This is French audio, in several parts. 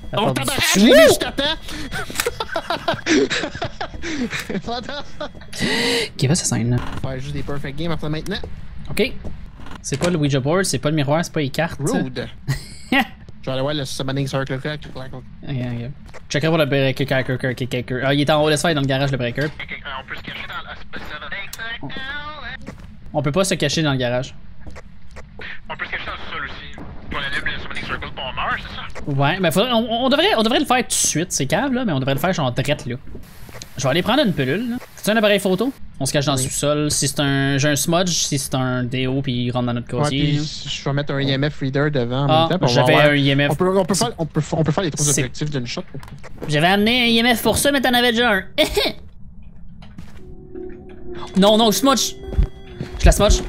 On tabac, je l'ai vu, je t'attends! Qui va cette scène là? Ouais, juste des perfect games après maintenant. Ok. C'est pas le Ouija board, c'est pas le miroir, c'est pas les cartes. Rude! Je vais aller voir le summoning circle. Ok. Checkerai pour le breaker. Ah, il est en haut, laisse faire dans le garage le breaker. On peut se cacher dans le summoning circle. On peut pas se cacher dans le garage. On peut se cacher dans le sol aussi. Pour aller le summoning circle, on meurt, c'est ça? Ouais, mais faudrait, on devrait le faire tout de suite, c'est cave là, mais on devrait le faire genre drette là. Je vais aller prendre une pilule là. C'est un appareil photo? On se cache dans le sous-sol. Si c'est un. J'ai un smudge, si c'est un déo, puis il rentre dans notre casier. Ouais, je vais mettre un IMF reader devant en même temps. J'avais un IMF. On peut faire les 3 objectifs d'une shot. J'avais amené un IMF pour ça, mais t'en avais déjà un. Non, smudge! Je la smudge.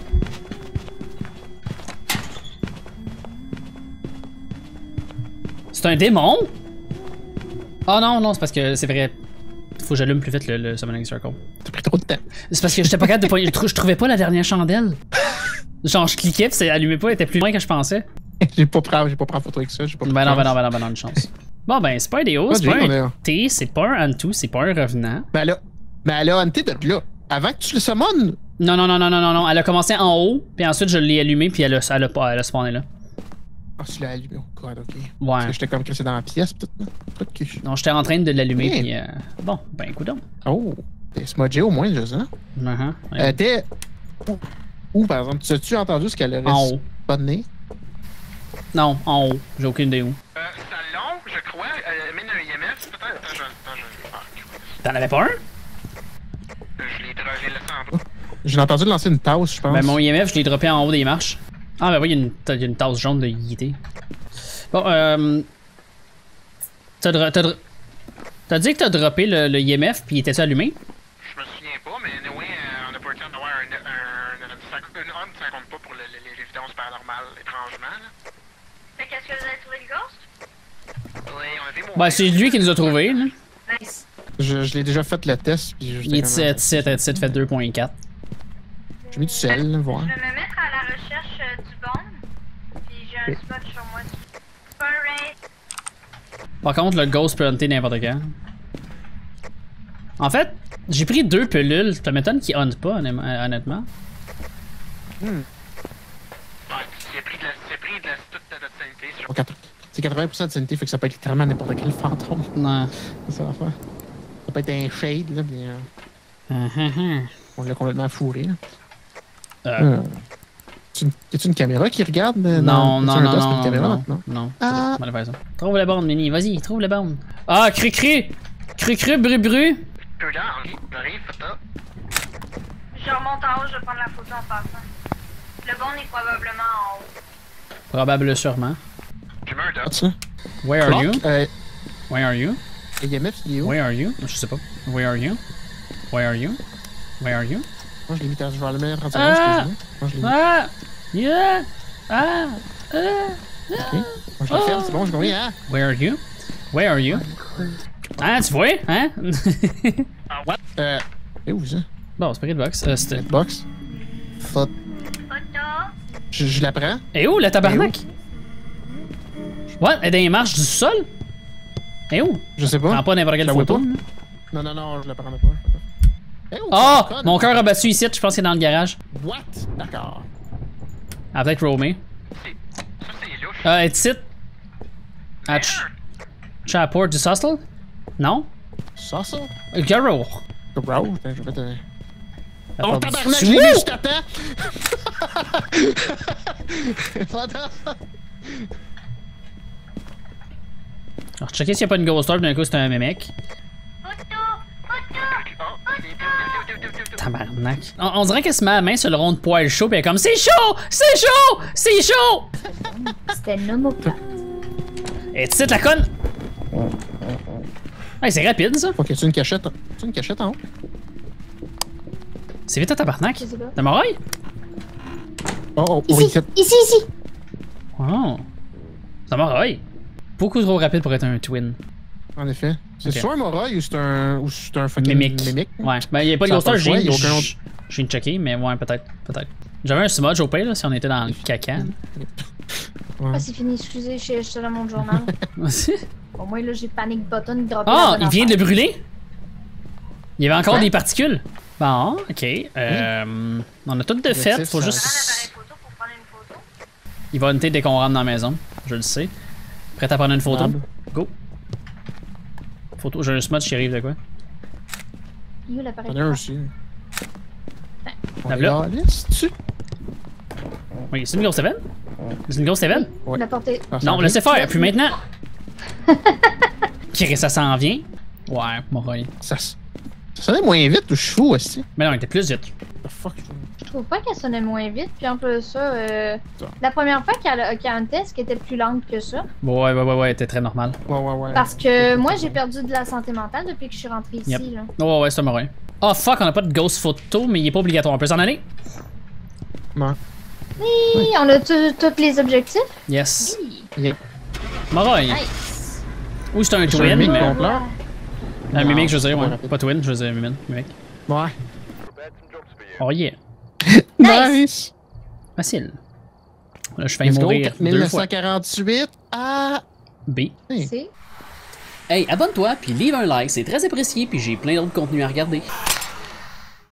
C'est un démon? Oh non, c'est parce que c'est vrai. Faut que j'allume plus vite le Summoning Circle. T'as pris trop de temps. C'est parce que j'étais pas capable de poigner. Je trouvais pas la dernière chandelle. Genre, je cliquais pis ça allumait pas, elle était plus loin que je pensais. J'ai pas pris photo avec ça. Ben non, une chance. Bon, ben, c'est pas un déo, c'est pas un T, c'est pas un Hantu, c'est pas un revenant. Ben là, Hantu de là. Avant que tu le summon. Non. Elle a commencé en haut, puis ensuite je l'ai allumé, puis elle a spawné là. Ah, tu l'as allumé, oh god, ok. Ouais. Parce que j'étais comme cassé dans la pièce, peut-être. Non, j'étais en train de l'allumer, puis bon, ben, coudonc. Oh, t'es smudgé au moins, je sais. T'es. Où, par exemple? Tu as entendu ce qu'elle aurait en haut. Pas de nez? Non, en haut. J'ai aucune idée où. Salon, je crois. Mine un IMF, peut-être. T'en avais pas un? Je l'ai laissé en bas. J'ai entendu lancer une tasse, je pense. Ben, mon IMF, je l'ai droppé en haut des marches. Ah, ben oui, il y a une tasse jaune de YT. Bon, t'as dit que t'as droppé le IMF, puis il était-tu allumé? Je me souviens pas, mais anyway, on a pas eu le temps d'avoir une arme, ça compte pas pour l'évidence paranormale, étrangement. Mais qu'est-ce que vous avez trouvé le ghost? Oui, on a des mots. Ben, c'est lui qui nous a trouvés, là. Nice. Je l'ai déjà fait le test, puis il est 17 fait 2.4. J'ai mis du sel, là, voir. Je vais me mettre à la recherche du bon, puis j'ai un spot sur moi. Par contre, le ghost peut hunter n'importe quand. En fait, j'ai pris 2 pilules. Ça m'étonne qu'il hunt pas, honnêtement. Ouais, c'est pris de toute notre sanité. C'est 80% de sanité, fait que ça peut être littéralement n'importe quel fantôme. Non. C'est ça l'affaire. Ça peut être un shade, là, mais. On l'a complètement fourré, là. Y'a-tu une caméra qui regarde? Non. Ah. Trouve la borne, Mini. Vas-y, trouve la borne. Ah, cru, bru. J'arrive, photo. Je remonte en haut, je vais prendre la photo en passant. Le bon est probablement en haut. Probable sûrement. J'ai mis un dot. Where are you? Where are you? EMF, il est où? Where are you? Je sais pas. Where are you? Moi, je l'ai mis dans. Je vais le mettre en secondes, excuse-moi. Moi, je l'ai mis. Yeah! Ok. Moi, je le ferme, c'est bon, je vais hein? Where are you? Ah, tu vois? Hein? What? Et où ça? Bon, c'est pas box. C'était. Box? Photo. Je la prends. Et où, la tabarnak? What? Elle est dans les marches du sol? Et où? Je sais pas. Prends pas n'importe quelle photo. Non, je la prends pas. Oh! Mon cœur a battu ici, je pense qu'il est dans le garage. What? D'accord. Ah, peut-être Romé. Ça, c'est louche. It's it. Chaport du Sustle? Non? Sauce? Garo. Bro, je vais te. Oh, tabarnak, je t'attends! Alors, checker s'il n'y a pas une ghost orb, d'un coup c'est un mec. Tabarnak. On dirait qu'elle se met la main sur le rond de poil chaud, pis elle est comme c'est chaud! C'était l'homoplate. Et tu sais, la conne! Hey, c'est rapide ça! Ok, tu une cachette? Tu une cachette en haut? C'est vite à tabarnak! Je sais pas. T'as mon oreille? Oh, Ici! Oh! C'est mon oreille! Beaucoup trop rapide pour être un twin. En effet. C'est Ok. soit un Moroi ou c'est un fucking mimique. Ouais, ben y'a pas de Ça a ghost pas orb, le choix, y a aucun je autre. viens de checker, mais ouais, peut-être. J'avais un smudge au pire là, si on était dans le caca. Ah, c'est fini, excusez, je suis dans mon journal. Au moins, là, j'ai panic button droppé. Ah, il vient de le brûler? Il y avait encore des particules? Bon, ok. On a tout de fait, faut Prends juste... l'appareil photo pour prendre une photo. Il va hunter dès qu'on rentre dans la maison, je le sais. Prêt à prendre une photo? Go. Photo, j'ai un smudge qui arrive de quoi? Il est où l'appareil J'en ai un photo? aussi. On Tape est là. dans la liste, tu? Oui, c'est une grosse événement? C'est une grosse événement? Ouais. La portée. Ah, ça Non, arrive. laissez faire, puis maintenant... Qui ça s'en vient? Ouais, Moroy. Ça sonnait moins vite ou je suis fou aussi? Mais non, il était plus vite. The fuck? Je trouve pas qu'elle sonnait moins vite, puis en plus de ça, la première fois qu'elle a un test qui était plus lente que ça. Ouais, elle était très normal. Ouais. Parce que moi, j'ai perdu de la santé mentale depuis que je suis rentrée ici, Yep. là. Ouais, c'est un Moroy. Oh fuck, on a pas de ghost photo, mais il est pas obligatoire. On peut s'en aller? Ouais. Oui, on a tous les objectifs. Yes. Oui. Moroy. Nice. Ou c'est un C'est un twin, mimic mais... complet. Un Non, mimic, je veux dire, c'est ouais. rapide. Pas twin, je veux dire mimic. Ouais. Oh yeah. Nice! Nice. Facile. Là, je fais Let's go, mourir 2 fois. 1948 à... B. C'est. Hey, abonne-toi, puis leave un like, c'est très apprécié, puis j'ai plein d'autres contenus à regarder.